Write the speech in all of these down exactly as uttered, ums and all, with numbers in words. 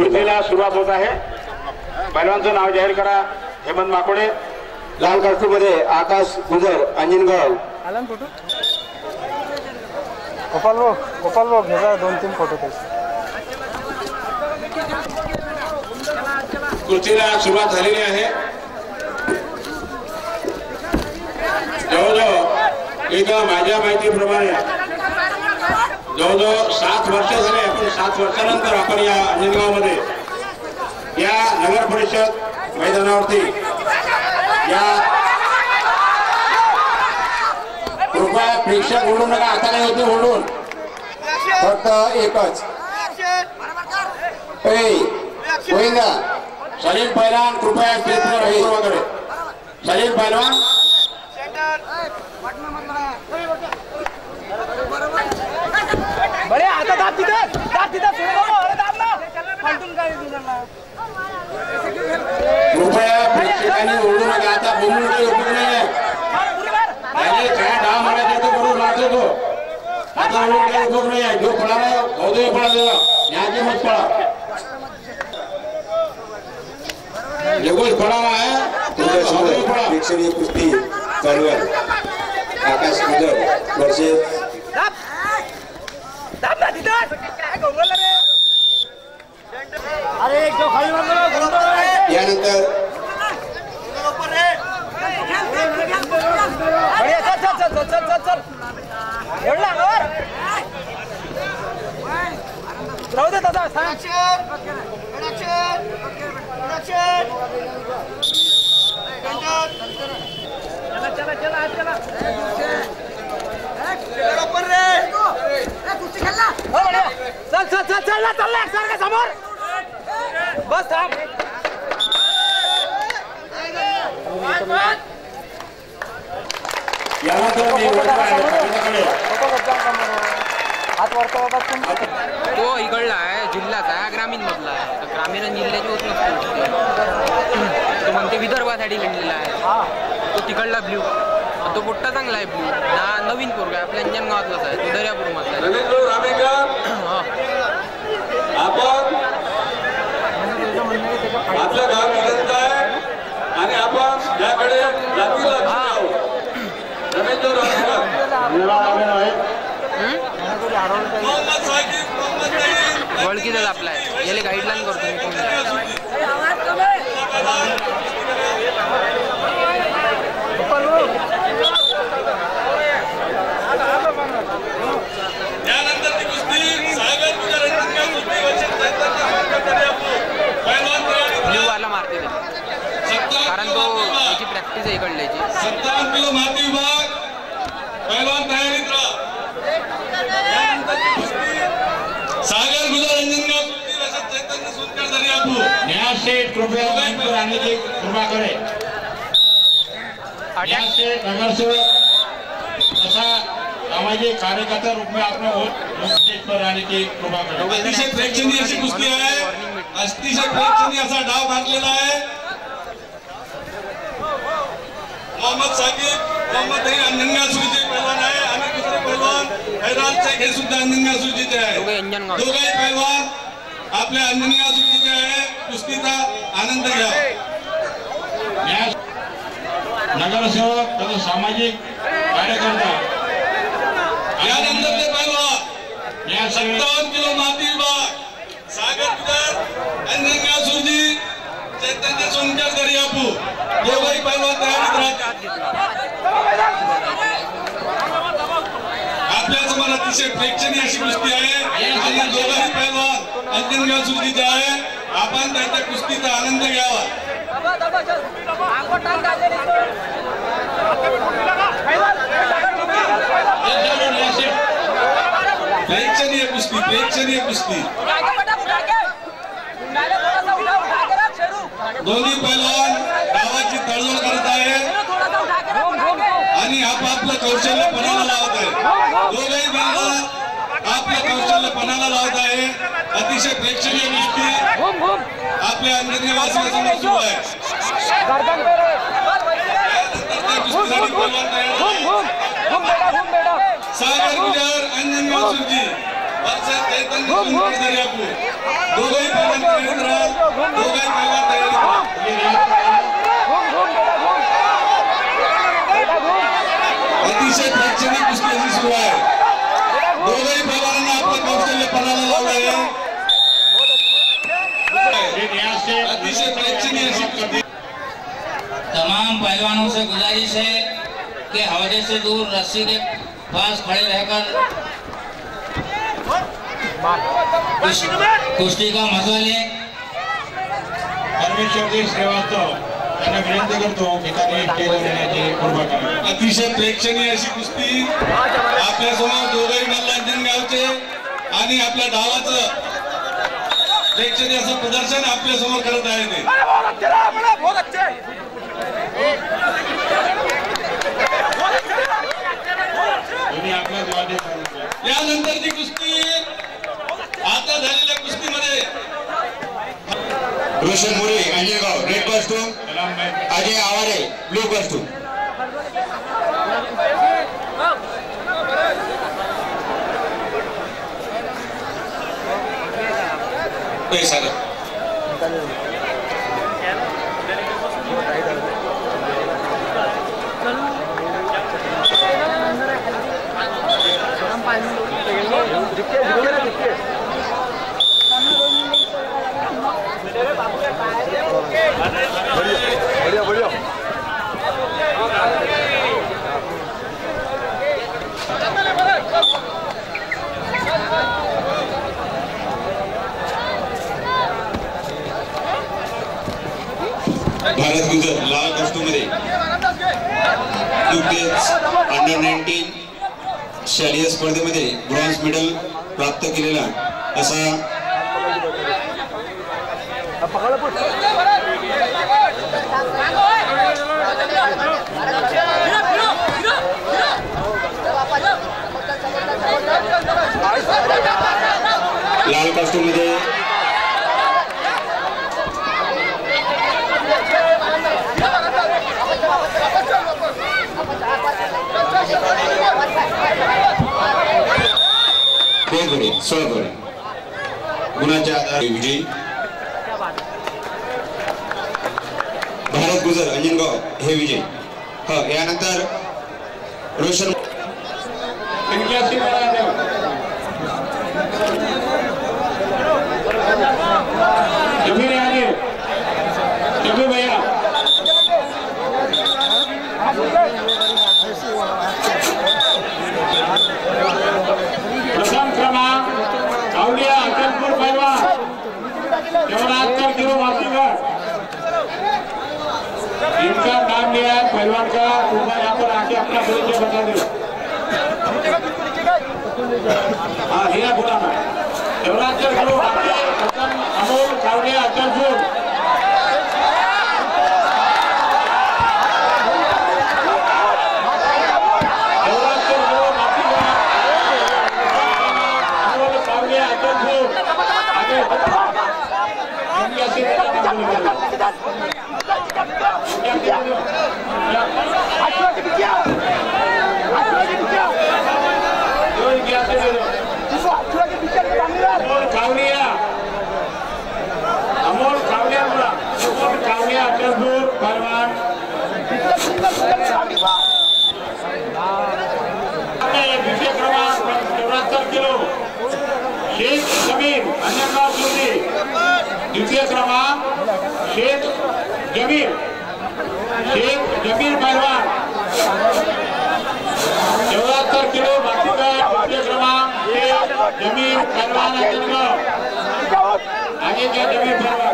कुस्तीला सुरुवात होत आहे. पहिलवानचं नाव जाहीर करा. हेमंत माकोडे. लाल कुस्तीमध्ये आकाश गुजर अंजनगाव. गोपाल भाऊ गोपाल भाऊ घ्या दोन तीन फोटो त्याचे. कुस्तीला सुरुवात झालेली आहे. जवळजवळ एक माझ्या माहितीप्रमाणे जवळजवळ सात वर्ष झाले. आपण सात वर्षानंतर आपण या अंजनगावमध्ये या नगर परिषद मैदानावरती या कृपया प्रेक्षक ओढू नका. आता नाही होते ओढून. फक्त एकच गोविंदा सलील पैलवान कृपया स्टेजवर आहे वगैरे. सलील पैलवान बरे आता दाब तिथं दाब तिथं दाब ना फालतून काय कृपया प्रेक्षकांनी ओढू नका. आता बोलून काही उपयोग नाही आहे. काय डाव मारायचे तो बरोबर मारतो तो. आता बोलून काही उपयोग नाही आहे. जो पळा नाही अवधवी पळा देवा न्यायाची मत पळा जगोश पळावा आहे. प्रेक्षणीय कुस्ती चालू आहे. आकाश गुजर वर्षे अरे जो खाली यानंतर राहू दे दादा चल चल चल चल ना चालला सारखं समोर बस थांब. तो इकडला आहे जिल्ह्याचा आहे ग्रामीण मधला आहे. ग्रामीण आणि जिल्ह्याची होत नसतो. तो म्हणते विदर्भासाठी विणलेला आहे. तो तिकडला ब्ल्यू. तो मोठा चांगला आहे ब्ल्यू. ना नवीन पोरगा आहे आपल्या अंजनगावातलाच आहे. तो दर्यापूर मधला आपण आपलं गाव निघत आहे आणि आपण ज्याकडे जातीला ओळखीचाच आपला आहे. याला गाईडलाईन करतो. त्यानंतरची कुस्ती सागर गुजर ब्ल्यू वाला मारते कारण तो त्याची प्रॅक्टिस आहे इकडल्याची. सत्तावन्न किलो माती विभाग पहिलवान तयारीत राहा. त्यानंतरची कुस्ती सागर गुजर अंजनगाव चैतन्य सुनकर दर्यापूर. न्यायसेठ कृपया आणि कृपा करे. न्यायसेठ नगरसेवक तथा सामाजिक कार्यकर्ता रूप में आपने वोट पर आने की कृपा करें. अतिशय प्रेक्षणीय अशी कुस्ती आहे. अतिशय प्रेक्षणीय असा डाव घातलेला आहे. मोहम्मद साकिब मोहम्मद हे अंजनगाव सुरजीचे पैलवान आहे आणि दुसरे पैलवान हैरान शेख हे सुद्धा अंजनगाव सुरजीचे आहे. दोघेही पैलवान आपल्या अंजनगाव सुरजीचे आहे. कुस्तीचा आनंद घ्या. नगरसेवक तथा सामाजिक कार्यकर्ता यानंतर ते पैलवान सत्तावन्न किलो माती विभाग सागर गुजर अंजनगाव सुरजी चैतन्य सोनकर दर्यापूर. दोघंही पैलवान तयारीत राहतात. आपल्या समोर अतिशय प्रेक्षणीय अशी कुस्ती आहे आणि दोघंही पैलवान अंजनगाव सुरजीचे आहे. आपण त्यांच्या कुस्तीचा आनंद घ्यावा. प्रेक्षणीय कुस्ती प्रेक्षणीय कुस्ती. दोन्ही पैलवान गावाची तळजोड करत आहे आणि आपापलं कौशल्य पणाला लावत आहे. दोघेही पैलवान आपलं कौशल्य पणाला लावत आहे. अतिशय प्रेक्षणीय कुस्ती आपल्या अंजनगाववासियांसमोर सुरू आहे. सागर गुजर अंजनगाव सुरजी वर्षात चैतन्य संघटनाधारी आपले दोघंही पैलवान तयारीत राहा, दोघंही पैलवान तयारीत राहा. अतिशय प्रेक्षणीय कुस्ती अशी सुरू आहे. दोघंही पैलवानांना आपलं कौशल्य पणाला लावलं आहे. अतिशय प्रेक्षणीय अशी कुस्ती. तमाम पहलवानों से गुजारिश है कि हौजे से दूर रस्सी के पास खड़े रहकर कुश्ती का मजा लें. परमेश्वर श्रीवास्तव त्यांना विनंती करतो की त्यांनी स्टेजवर येण्याची कृपा करावी. अतिशय प्रेक्षणीय अशी कुस्ती आपल्या समोर दोघंही मल्ल अंजनगावचे आणि आपल्या डावाचं प्रेक्षणीय असं प्रदर्शन आपल्या समोर करत आहे ते. यानंतरची कुस्ती आता झालेल्या कुस्तीमध्ये Roshan More Anjangaon red costume, Ajay Aware blue costume. बढ़िया बढ़िया भारत गुजर लाल कॉस्ट्यूम मध्ये नुकतेच अंडर नाईन्टीन शालेय स्पर्धेमध्ये ब्रॉन्झ मेडल प्राप्त केलेला असा लाल कॉस्ट्यूम मध्ये सोळा गुणाच्या आधारे विजयी भारत गुजर अंजनगाव हे विजयी. हा यानंतर रोशन प्रथम क्रमांक अवलिया अचलपूर पहलवान चौहत्तर किलो मासीगर, इनका नाम लिया है पहलवान का. ऊपर यहाँ पर आके अपना परिचय बता दो. हाँ हीरा बोला मैं चौहत्तर किलो अमोल कावलिया अचलपूर. अमोल कावलिया अमोल कावलिया अमोल कावलिया अचलपूर पहलवान. द्वितीय क्रमांक चौहत्तर किलो शेख जमीर अंजनगाव सुरती. द्वितीय क्रमांक शेख जमीर शेख जमीर पहलवान चौहत्तर किलो मासीगर. द्वितीय क्रमांक शेख जमीर पहलवान अंजनगाव. आगे क्या जमीर पहलवान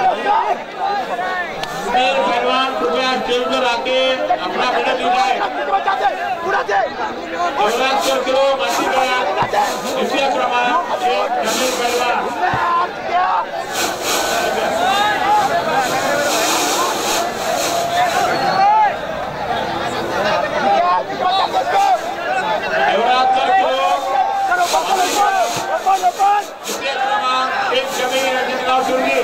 जमीर पहलवान कृपया स्टेज पर आके अपना मेडल ली जाए. चौहत्तर किलो मासीगर. द्वितीय क्रमांक शेख जमीर पहलवान. चौहत्तर किलो द्वितीय क्रमांक शेख जमीर अंजनगाव सुरती.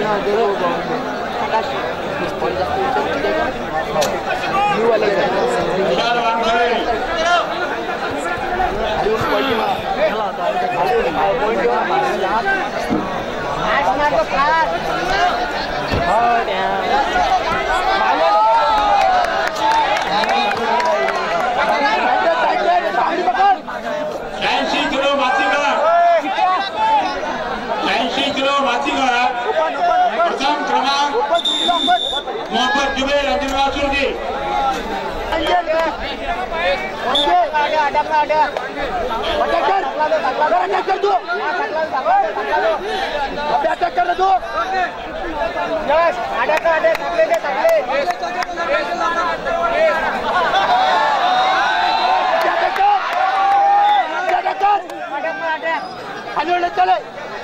शहाऐंशी किलो मातीगा शहाऐंशी किलो मातीगा प्रथम क्रमांक मोहम्मद जुबेर अंजनगाव सुरजी चले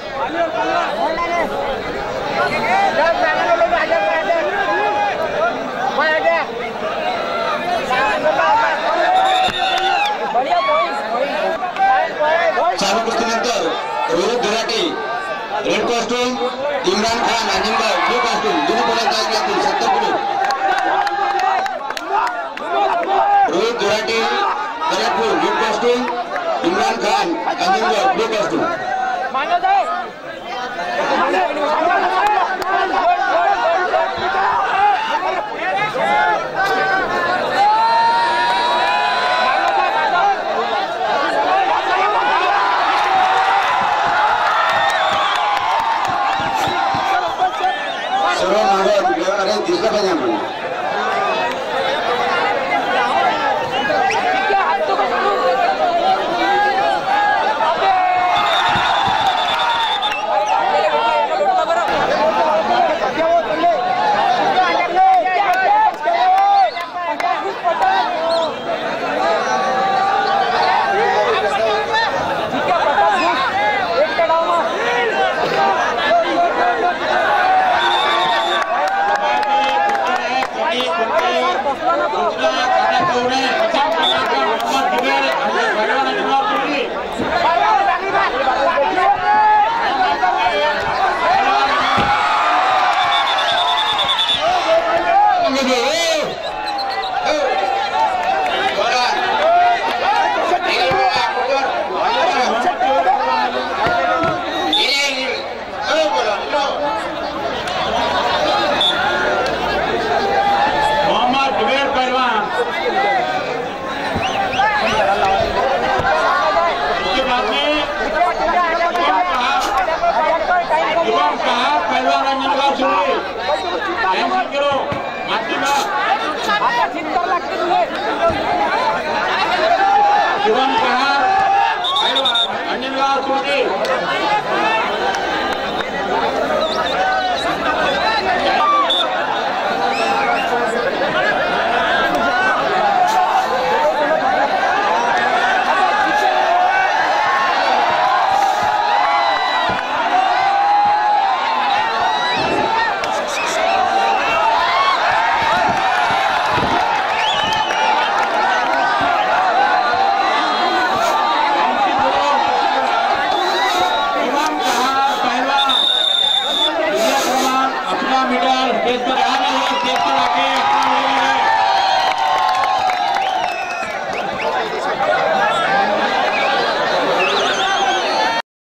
चालू कुस्तीनंतर Rohit Durate red costume, Imran Khan Anjangaon blue costume दोन्ही पोलांच्या ऐकल्यातील सत्तर kilo. Rohit Durate Daryapur red costume, Imran Khan Anjangaon blue costume. सर्व मागं अरे दिसलं पाहिजे आम्हाला. अंजनगाव सुरजी